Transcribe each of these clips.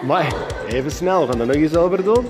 Maar even snel, we gaan dat nog eens over doen.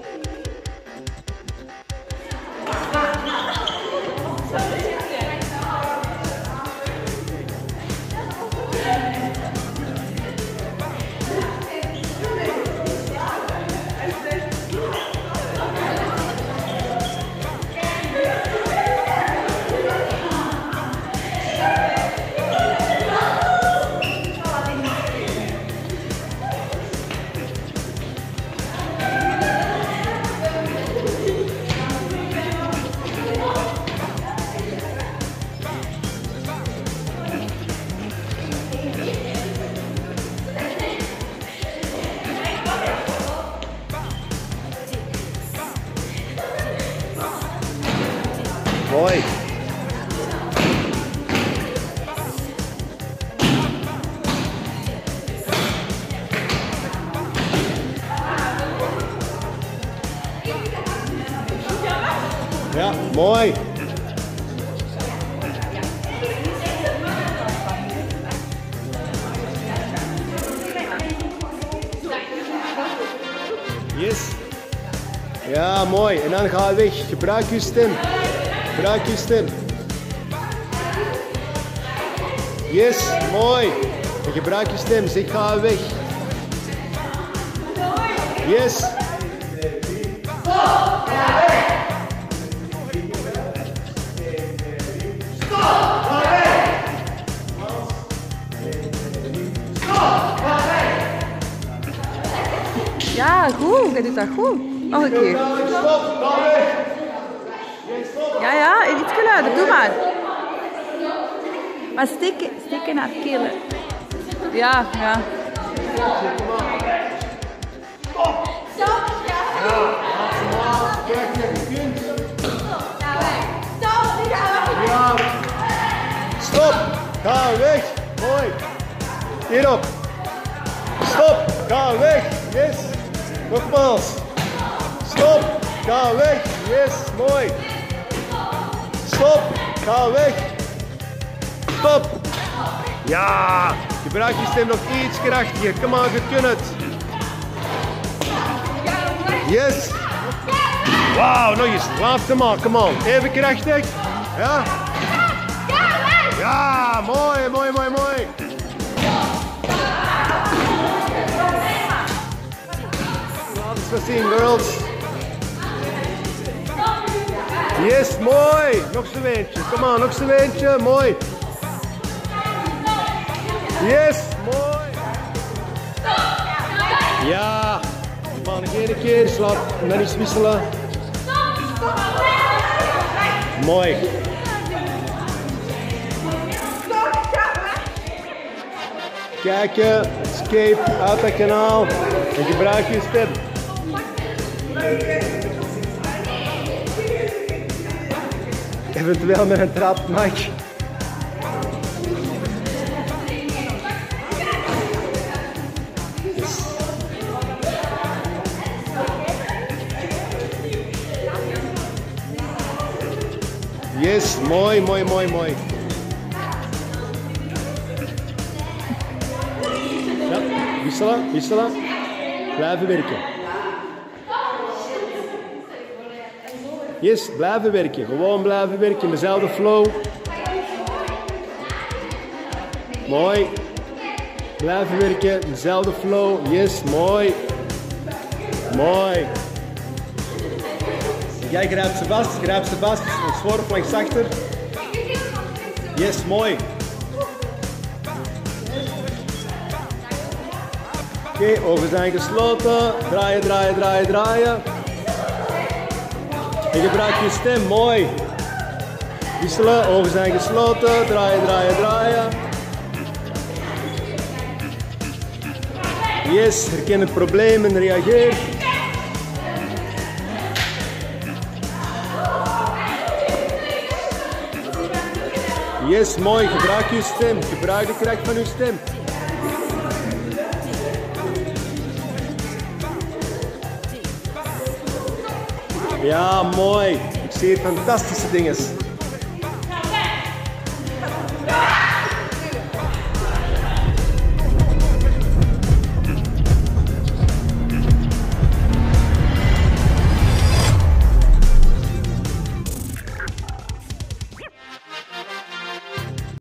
Mooi. Ja, mooi. Yes. Ja, mooi. En dan ga je weg. Gebruik je stem. Gebruik je stem. Yes, mooi. En gebruik je stem. Zeg, ga weg. Yes. Stop, ga weg. Stop, ga weg. Stop, ga weg. Ja, goed. Jij doet dat goed. Nog een keer. Stop, ga weg. Ja, iets luider. Doe maar. Maar steken naar kelen. Ja. Stop. Stop. Ja. Stop. Ga weg. Mooi. Hierop. Stop. Ga weg. Yes. Nogmaals. Stop. Ga weg. Yes. Mooi. Stop. Ga weg. Stop. Ja. Gebruik je stem nog iets krachtiger. Kom aan, je kunt het. Yes. Wauw, nog eens. Laatste maal. Kom aan. Even krachtig. Ja. Ja, mooi. Laat eens wat zien, girls. Yes, mooi. Nog zo'n eentje. Kom aan, nog zo'n eentje. Mooi. Yes, mooi. Ja. Kom aan, nog één keer. Slaap. En dan eens wisselen. Mooi. Kijken, escape, uit dat kanaal en gebruik je stem. Eventueel met een trap, Mike. Yes, mooi. Ja, wisselen. Blijven werken. Yes, blijven werken. Gewoon blijven werken in dezelfde flow. Mooi. Blijven werken in dezelfde flow. Yes, mooi. Jij grijpt ze vast. Een zworp langs achter. Yes, mooi. Oké, ogen zijn gesloten. Draaien. En gebruik je stem, mooi. Wisselen, ogen zijn gesloten. Draaien. Yes, herken het probleem en reageer. Yes, mooi. Gebruik je stem. Gebruik de kracht van je stem. Ja, mooi. Ik zie hier fantastische dingen.